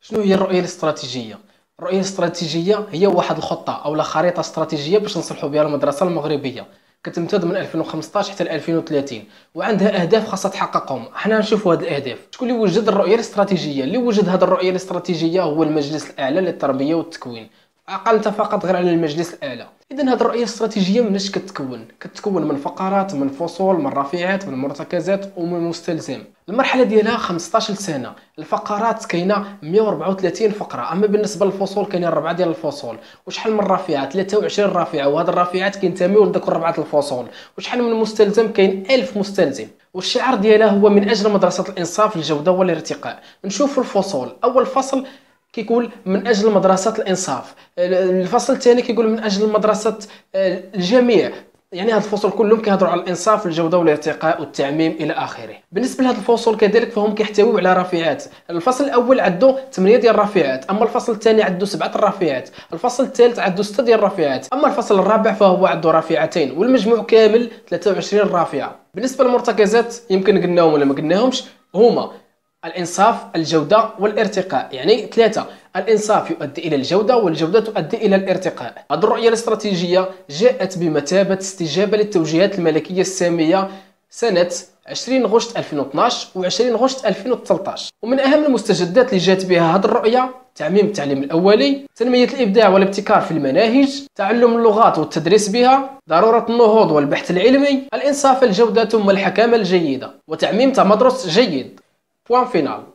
شنو هي الرؤية الاستراتيجية؟ الرؤية الاستراتيجية هي واحد الخطة أو خريطة استراتيجية باش نصلحوا بها المدرسة المغربية، كتمتد من 2015 حتى ل 2030 وعندها أهداف خاصة تحققهم. حنا نشوفوا هاد الأهداف. شكون اللي وجد الرؤية الاستراتيجية؟ اللي وجد هاد الرؤية الاستراتيجية هو المجلس الأعلى للتربية والتكوين. عقلت فقط غير على المجلس الأعلى. إذن هاد الرؤية الاستراتيجية مناش كتكون من فقرات، من فصول، من رافعات، من مرتكزات ومن مستلزم. المرحلة ديالها 15 سنة. الفقرات كاينة 134 فقرة، أما بالنسبة للفصول كاينين 4 ديال الفصول. وشحال من رافعات؟ 23 رافعة، وهاد الرافعات كينتميو لذوك 4 الفصول. وشحال من مستلزم؟ كاين 1000 مستلزم. والشعار ديالها هو من أجل مدرسة الإنصاف، الجودة والارتقاء. نشوفوا الفصول. أول فصل كيقول من أجل مدرسة الإنصاف، الفصل الثاني كيقول من أجل مدرسة الجميع. يعني هاد الفصول كلهم كيهضروا على الانصاف، الجوده والارتقاء والتعميم الى اخره. بالنسبه لهاد الفصول كذلك فهم كيحتويو على رافعات. الفصل الاول عنده 8 ديال الرافعات، اما الفصل الثاني عنده 7 الرافعات، الفصل الثالث عنده 6 ديال الرافعات، اما الفصل الرابع فهو عنده رافعتين، والمجموع كامل 23 رافعه. بالنسبه للمرتكزات يمكن قلناهم ولا ما قلناهمش، هما الإنصاف، الجودة والارتقاء. يعني 3: الإنصاف يؤدي إلى الجودة، والجودة تؤدي إلى الارتقاء. هذه الرؤية الاستراتيجية جاءت بمثابة استجابة للتوجيهات الملكية السامية سنة 20 غشت 2012 و 20 غشت 2013. ومن أهم المستجدات اللي جات بها هذه الرؤية: تعميم التعليم الأولي، تنمية الإبداع والابتكار في المناهج، تعلم اللغات والتدريس بها، ضرورة النهوض والبحث العلمي، الإنصاف، الجودة ثم الحكامة الجيدة، وتعميم تمدرس جيد. Point final.